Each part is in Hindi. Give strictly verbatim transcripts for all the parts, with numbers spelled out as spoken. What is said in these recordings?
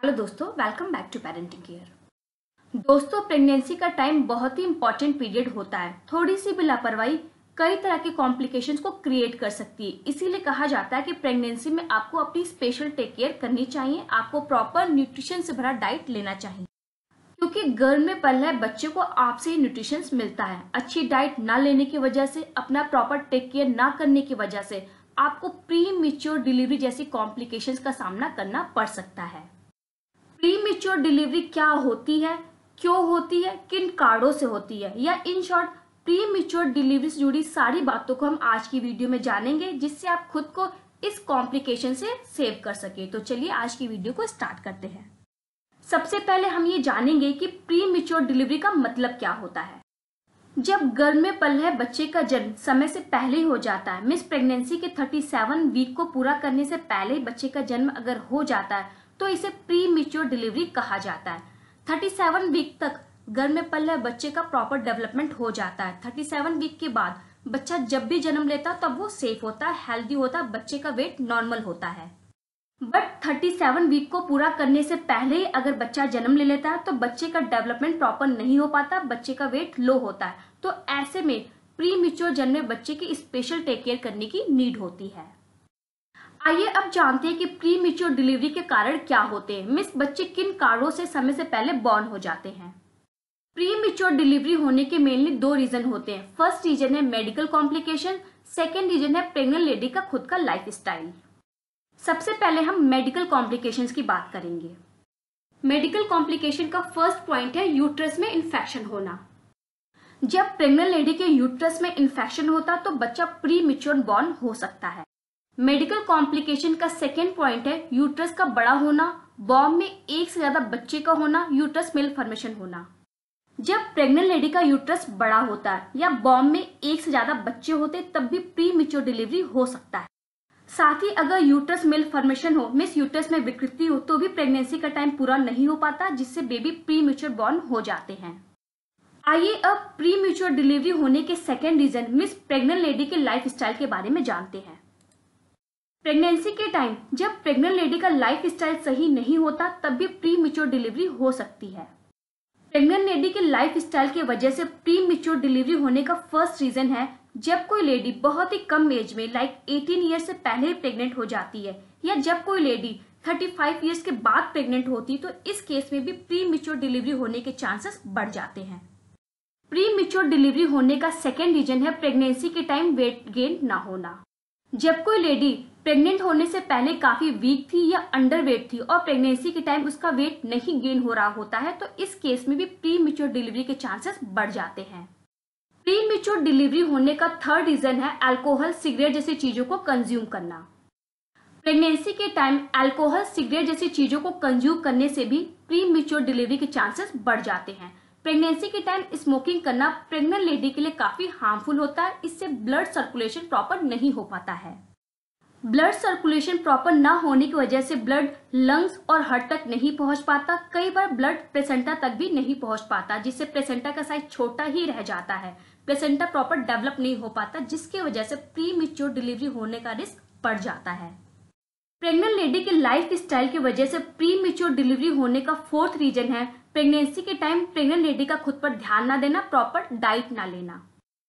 हेलो दोस्तों, welcome back to parenting care. दोस्तों, प्रेगनेंसी का टाइम बहुत ही इंपॉर्टेंट पीरियड होता है। थोड़ी सी भी लापरवाही कई तरह के कॉम्प्लिकेशंस को क्रिएट कर सकती है। इसीलिए कहा जाता है कि प्रेगनेंसी में आपको अपनी स्पेशल टेक केयर करनी चाहिए। आपको प्रॉपर न्यूट्रिशन से भरा डाइट लेना चाहिए, क्योंकि गर्भ में पल रहे बच्चे को आपसे ही न्यूट्रिशन मिलता है। अच्छी डाइट ना लेने की वजह से, अपना प्रॉपर टेक केयर ना करने की वजह से आपको प्री मैच्योर डिलीवरी जैसी कॉम्प्लिकेशंस का सामना करना पड़ सकता है। प्री मैच्योर डिलीवरी क्या होती है, क्यों होती है, किन कारणों से होती है, या in short premature delivery से जुड़ी सारी बातों को हम आज की वीडियो में जानेंगे, जिससे आप खुद को इस कॉम्प्लिकेशन से सेव कर सके। तो चलिए आज की वीडियो को स्टार्ट करते हैं। सबसे पहले हम ये जानेंगे कि प्री मैच्योर डिलीवरी का मतलब क्या होता है। जब गर्भ में पल रहे बच्चे का जन्म समय से पहले ही हो जाता है, मिस प्रेगनेंसी के सैंतीस वीक को पूरा करने से पहले ही बच्चे का जन्म अगर हो जाता है तो इसे प्री मैच्योर डिलीवरी कहा जाता है। सैंतीस वीक तक गर्भ में पल रहे बच्चे का प्रॉपर डेवलपमेंट हो जाता है। सैंतीस वीक के बाद बच्चा जब भी जन्म लेता है तब वो सेफ होता है, हेल्दी होता है, बच्चे का वेट नॉर्मल होता है। बट सैंतीस वीक को पूरा करने से पहले ही अगर बच्चा जन्म ले लेता है तो बच्चे का डेवलपमेंट प्रॉपर नहीं हो पाता, बच्चे का वेट लो होता है। तो ऐसे में प्री मैच्योर जन्म में बच्चे की स्पेशल टेक केयर करने की नीड होती है। आइए अब जानते हैं कि प्री मैच्योर डिलीवरी के कारण क्या होते हैं। मिस बच्चे किन कारणों से समय से पहले बॉर्न हो जाते हैं। प्री मैच्योर डिलीवरी होने के मेनली दो रीजन होते हैं। फर्स्ट रीजन है मेडिकल कॉम्प्लिकेशन, सेकेंड रीजन है प्रेग्नेंट लेडी का खुद का लाइफ स्टाइल। सबसे पहले हम मेडिकल कॉम्प्लिकेशंस की बात करेंगे। मेडिकल कॉम्प्लिकेशन का फर्स्ट पॉइंट है यूट्रस में इन्फेक्शन होना। जब प्रेग्नेंट लेडी के यूट्रस में इन्फेक्शन होता तो बच्चा प्री मैच्योर बॉर्न हो सकता है। मेडिकल कॉम्प्लिकेशन का सेकेंड पॉइंट है यूट्रस का बड़ा होना, बॉम्ब में एक से ज्यादा बच्चे का होना, यूट्रस मेलफॉर्मेशन होना। जब प्रेग्नेंट लेडी का यूट्रस बड़ा होता है या बॉम्ब में एक से ज्यादा बच्चे होते तब भी प्री मैच्योर डिलीवरी हो सकता है। साथ ही अगर यूट्रस मेलफॉर्मेशन हो, मिस यूट्रस में विकृति हो, तो भी प्रेगनेंसी का टाइम पूरा नहीं हो पाता, जिससे बेबी प्री मैच्योर बॉर्न हो जाते हैं। आइए अब प्री मैच्योर डिलीवरी होने के सेकेंड रीजन मिस प्रेग्नेंट लेडी के लाइफ स्टाइल के बारे में जानते हैं। प्रेगनेंसी के टाइम जब प्रेग्नेंट लेडी का लाइफ स्टाइल सही नहीं होता तब भी प्री मैच्योर डिलीवरी हो सकती है। प्रेग्नेंट लेडी के लाइफ स्टाइल की वजह से प्री मैच्योर डिलीवरी होने का फर्स्ट रीजन है जब कोई लेडी बहुत ही कम एज में लाइक अठारह ईयर से पहले ही प्रेग्नेंट हो जाती है, या जब कोई लेडी पैंतीस ईयर्स के बाद प्रेग्नेंट होती, तो इस केस में भी प्री मैच्योर डिलीवरी होने के चांसेस बढ़ जाते हैं। प्री मैच्योर डिलीवरी होने का सेकेंड रीजन है प्रेगनेंसी के टाइम वेट गेन ना होना। जब कोई लेडी प्रेग्नेंट होने से पहले काफी वीक थी या अंडरवेट थी और प्रेगनेंसी के टाइम उसका वेट नहीं गेन हो रहा होता है, तो इस केस में भी प्री मैच्योर डिलीवरी के चांसेस बढ़ जाते हैं। प्री मैच्योर डिलीवरी होने का थर्ड रीजन है अल्कोहल, सिगरेट जैसी चीजों को कंज्यूम करना। प्रेगनेंसी के टाइम अल्कोहल, सिगरेट जैसी चीजों को कंज्यूम करने से भी प्री मैच्योर डिलीवरी के चांसेस बढ़ जाते हैं। प्रेगनेंसी के टाइम स्मोकिंग करना प्रेग्नेंट लेडी के लिए काफी हार्मफुल होता है। इससे ब्लड सर्कुलेशन प्रॉपर नहीं हो पाता है। ब्लड सर्कुलेशन प्रॉपर ना होने की वजह से ब्लड लंग्स और हार्ट तक नहीं पहुंच पाता। कई बार ब्लड प्लेसेंटा तक भी नहीं पहुंच पाता, जिससे प्लेसेंटा का साइज छोटा ही रह जाता है। प्लेसेंटा प्रॉपर डेवलप नहीं हो पाता, जिसकी वजह से प्री मैच्योर डिलीवरी होने का रिस्क बढ़ जाता है। प्रेग्नेंट लेडी के लाइफ स्टाइल की वजह से प्री मैच्योर डिलीवरी होने का फोर्थ रीजन है प्रेगनेंसी के टाइम प्रेग्नेंट लेडी का खुद पर ध्यान ना देना, प्रॉपर डाइट ना लेना।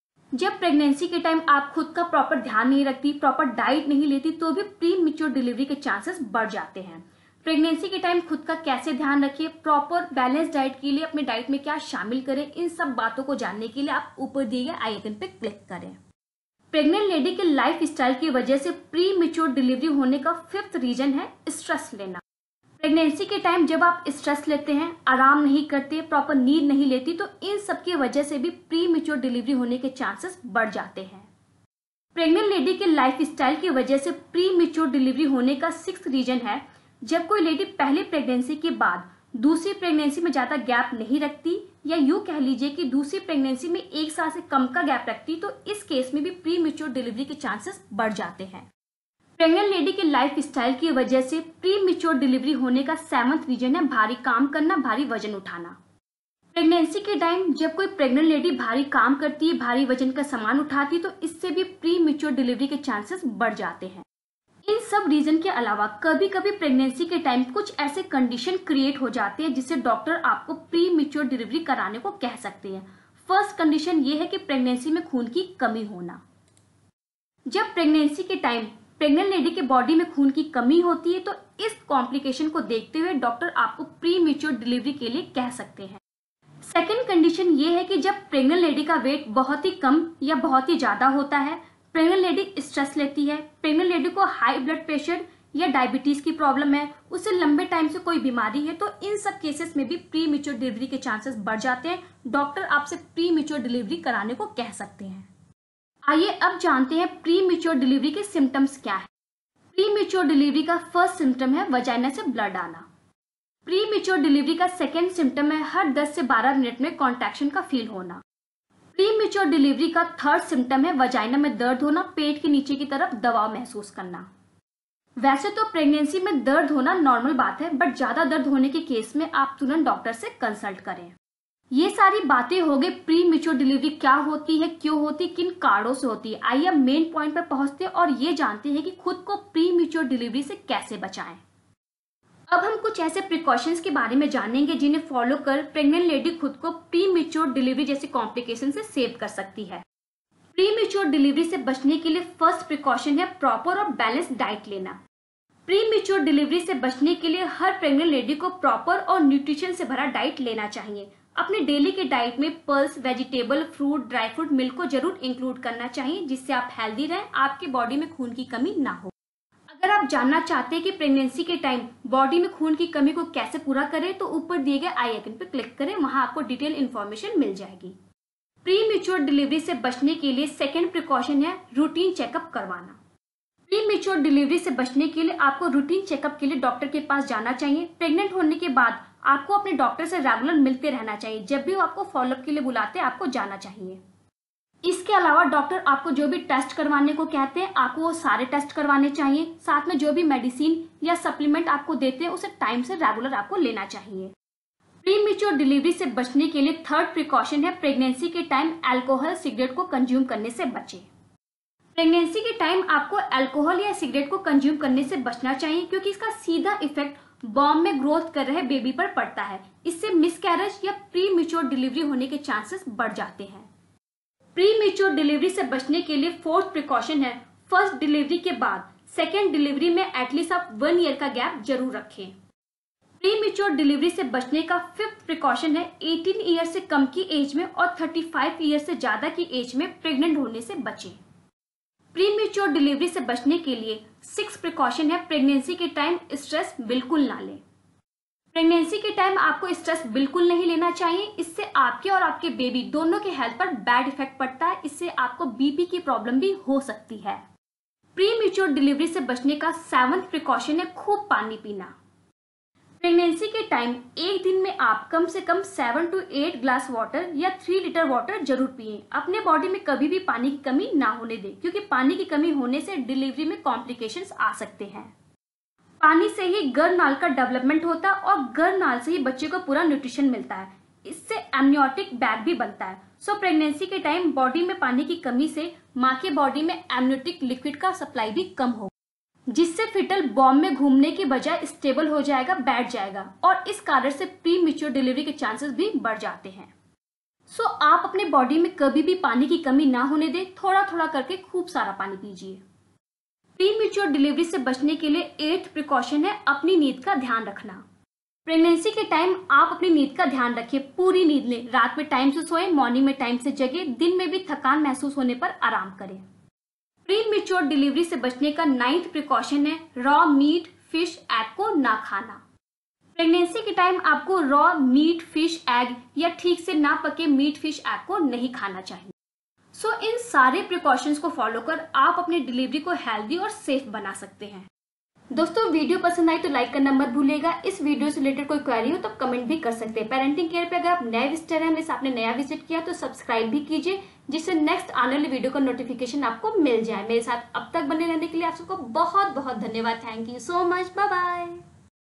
जब प्रेगनेंसी के टाइम आप खुद का प्रॉपर ध्यान नहीं रखती, प्रॉपर डाइट नहीं लेती, तो भी प्री मैच्योर डिलीवरी के चांसेस बढ़ जाते हैं। प्रेगनेंसी के टाइम खुद का कैसे ध्यान रखिए, प्रॉपर बैलेंस डाइट के लिए अपने डाइट में क्या शामिल करें, इन सब बातों को जानने के लिए आप ऊपर दिए गए आई आइकन पे क्लिक करें। प्रेग्नेंट लेडी के लाइफ स्टाइल की वजह से प्री मैच्योर डिलीवरी होने का फिफ्थ रीजन है स्ट्रेस लेना। प्रेगनेंसी के टाइम जब आप स्ट्रेस लेते हैं, आराम नहीं करते, प्रॉपर नींद नहीं लेती, तो इन सब की वजह से भी प्री मैच्योर डिलीवरी होने के चांसेस बढ़ जाते हैं। प्रेग्नेंट लेडी के लाइफ स्टाइल की वजह से प्री मैच्योर डिलीवरी होने का सिक्स्थ रीजन है जब कोई लेडी पहली प्रेगनेंसी के बाद दूसरी प्रेगनेंसी में ज्यादा गैप नहीं रखती, या यूं कह लीजिए कि दूसरी प्रेगनेंसी में एक साल से कम का गैप रखती, तो इस केस में भी प्री मैच्योर डिलीवरी के चांसेस बढ़ जाते हैं। प्रेग्नेंट लेडी के लाइफ स्टाइल की वजह से प्री मैच्योर डिलीवरी होने का सेवंथ रीजन है भारी काम करना, भारी वजन उठाना। प्रेगनेंसी के टाइम जब कोई प्रेग्नेंट लेडी भारी काम करती है, भारी वजन का सामान उठाती है, तो इससे भी प्री मैच्योर डिलीवरी के चांसेस बढ़ जाते हैं। इन सब रीजन के अलावा कभी कभी प्रेगनेंसी के टाइम कुछ ऐसे कंडीशन क्रिएट हो जाते हैं जिससे डॉक्टर आपको प्री मैच्योर डिलीवरी कराने को कह सकते हैं। फर्स्ट कंडीशन ये है कि प्रेगनेंसी में खून की कमी होना। जब प्रेगनेंसी के टाइम प्रेग्नेंट लेडी के बॉडी में खून की कमी होती है तो इस कॉम्प्लिकेशन को देखते हुए डॉक्टर आपको प्री मैच्योर डिलीवरी के लिए कह सकते हैं। सेकेंड कंडीशन ये है कि जब प्रेग्नेंट लेडी का वेट बहुत ही कम या बहुत ही ज्यादा होता है, प्रेग्नेंट लेडी स्ट्रेस लेती है, प्रेग्नेंट लेडी को हाई ब्लड प्रेशर या डायबिटीज की प्रॉब्लम है, उसे लंबे टाइम से कोई बीमारी है, तो इन सब केसेस में भी प्री मैच्योर डिलीवरी के चांसेस बढ़ जाते हैं। डॉक्टर आपसे प्री मैच्योर डिलीवरी कराने को कह सकते हैं। आइए अब जानते हैं प्री मैच्योर डिलीवरी के सिम्टम्स क्या है। प्री मैच्योर डिलीवरी का फर्स्ट सिम्टम है वजाइना से ब्लड आना। प्री मैच्योर डिलीवरी का सेकेंड सिम्टम है हर दस से बारह मिनट में कॉन्ट्रैक्शन का फील होना। प्री मैच्योर डिलीवरी का थर्ड सिम्टम है वजाइना में दर्द होना, पेट के नीचे की तरफ दबाव महसूस करना। वैसे तो प्रेगनेंसी में दर्द होना नॉर्मल बात है, बट ज्यादा दर्द होने के केस में आप तुरंत डॉक्टर से कंसल्ट करें। ये सारी बातें हो गई प्री मैच्योर डिलीवरी क्या होती है, क्यों होती, किन कारणों से होती है। आइए अब मेन पॉइंट पर पहुंचते हैं और ये जानते हैं कि खुद को प्री मैच्योर डिलीवरी से कैसे बचाएं। अब हम कुछ ऐसे प्रिकॉशंस के बारे में जानेंगे जिन्हें फॉलो कर प्रेग्नेंट लेडी खुद को प्री मैच्योर डिलीवरी जैसी कॉम्प्लिकेशन से सेव कर सकती है। प्री मैच्योर डिलीवरी से बचने के लिए फर्स्ट प्रिकॉशन है प्रॉपर और बैलेंस डाइट लेना। प्री मैच्योर डिलीवरी से बचने के लिए हर प्रेग्नेंट लेडी को प्रॉपर और न्यूट्रिशन से भरा डाइट लेना चाहिए। अपने डेली के डाइट में pulse, vegetable, fruit, dry fruit, milk को जरूर इंक्लूड करना चाहिए जिससे आप हेल्दी रहें, आपके बॉडी में खून की कमी ना हो। अगर आप जानना चाहते हैं कि प्रेगनेंसी के टाइम बॉडी में खून की कमी को कैसे पूरा करें तो ऊपर दिए गए आई आइकन पर क्लिक करें, वहां आपको डिटेल इन्फॉर्मेशन मिल जाएगी। प्री मैच्योर डिलीवरी से बचने के लिए सेकेंड प्रिकॉशन है रूटीन चेकअप करवाना। प्री मैच्योर डिलीवरी से बचने के लिए आपको रूटीन चेकअप के लिए डॉक्टर के पास जाना चाहिए। प्रेग्नेंट होने के बाद आपको अपने डॉक्टर से रेगुलर मिलते रहना चाहिए। जब भी वो आपको फॉलोअप के लिए बुलाते हैं आपको जाना चाहिए। इसके अलावा डॉक्टर आपको जो भी टेस्ट करवाने को कहते हैं आपको वो सारे टेस्ट करवाने चाहिए। साथ में जो भी मेडिसिन या सप्लीमेंट आपको देते हैं उसे टाइम से रेगुलर आपको लेना चाहिए। प्री मैच्योर डिलीवरी से बचने के लिए थर्ड प्रिकॉशन है प्रेगनेंसी के टाइम अल्कोहल, सिगरेट को कंज्यूम करने से बचें। प्रेगनेंसी के टाइम आपको अल्कोहल या सिगरेट को कंज्यूम करने से बचना चाहिए क्योंकि इसका सीधा इफेक्ट बॉम्ब में ग्रोथ कर रहे बेबी पर पड़ता है। इससे मिसकैरेज या प्री मैच्योर डिलीवरी होने के चांसेस बढ़ जाते हैं। प्री मैच्योर डिलीवरी से बचने के लिए फोर्थ प्रिकॉशन है फर्स्ट डिलीवरी के बाद सेकेंड डिलीवरी में एटलीस्ट आप वन ईयर का गैप जरूर रखें। प्री मैच्योर डिलीवरी से बचने का फिफ्थ प्रिकॉशन है अठारह ईयर से कम की एज में और पैंतीस ईयर से ज्यादा की एज में प्रेग्नेंट होने से बचें। प्री मैच्योर डिलीवरी से बचने के लिए सिक्स प्रिकॉशन है प्रेगनेंसी के टाइम स्ट्रेस बिल्कुल ना लें। प्रेगनेंसी के टाइम आपको स्ट्रेस बिल्कुल नहीं लेना चाहिए। इससे आपके और आपके बेबी दोनों के हेल्थ पर बैड इफेक्ट पड़ता है। इससे आपको बीपी की प्रॉब्लम भी हो सकती है। प्री मैच्योर डिलीवरी से बचने का सेवंथ प्रिकॉशन है खूब पानी पीना। प्रेगनेंसी के टाइम एक दिन में आप कम से कम seven to eight glass water या थ्री लीटर वाटर जरूर पिए। अपने बॉडी में कभी भी पानी की कमी ना होने दें क्योंकि पानी की कमी होने से डिलीवरी में कॉम्प्लिकेशंस आ सकते हैं। पानी से ही गर्भनाल का डेवलपमेंट होता है और गर्भनाल से ही बच्चे को पूरा न्यूट्रिशन मिलता है। इससे एमनियोटिक बैग भी बनता है। सो प्रेगनेंसी के टाइम बॉडी में पानी की कमी से माँ के बॉडी में एमनियोटिक लिक्विड का सप्लाई भी कम होगा जिससे फिटल बॉम्ब में घूमने की बजाय स्टेबल हो जाएगा, बैठ जाएगा और इस कारण से प्री मैच्योर डिलीवरी के चांसेस भी बढ़ जाते हैं। सो so, आप अपने बॉडी में कभी भी पानी की कमी ना होने दें, थोड़ा थोड़ा करके खूब सारा पानी पीजिए। प्री मैच्योर डिलीवरी से बचने के लिए एट्थ प्रिकॉशन है अपनी नींद का ध्यान रखना। प्रेगनेंसी के टाइम आप अपनी नींद का ध्यान रखें, पूरी नींद लें, रात में टाइम से सोएं, मॉर्निंग में टाइम से जगे, दिन में भी थकान महसूस होने पर आराम करें। प्री मैच्योर डिलीवरी से बचने का नाइन्थ प्रिकॉशन है रॉ मीट, फिश, एग को ना खाना। प्रेगनेंसी के टाइम आपको रॉ मीट, फिश, एग या ठीक से ना पके मीट, फिश, एग को नहीं खाना चाहिए। सो so, इन सारे प्रिकॉशंस को फॉलो कर आप अपनी डिलीवरी को हेल्दी और सेफ बना सकते हैं। दोस्तों वीडियो पसंद आई तो लाइक करना मत भूलिएगा। इस वीडियो से रिलेटेड कोई क्वेरी हो तो कमेंट भी कर सकते हैं। पेरेंटिंग केयर पे अगर आप नए विजिटर हैं, मिस आपने नया विजिट किया तो सब्सक्राइब भी कीजिए जिससे नेक्स्ट आने वाले वीडियो का नोटिफिकेशन आपको मिल जाए। मेरे साथ अब तक बने रहने के लिए आप सबको बहुत बहुत धन्यवाद। Thank you so much. Bye bye.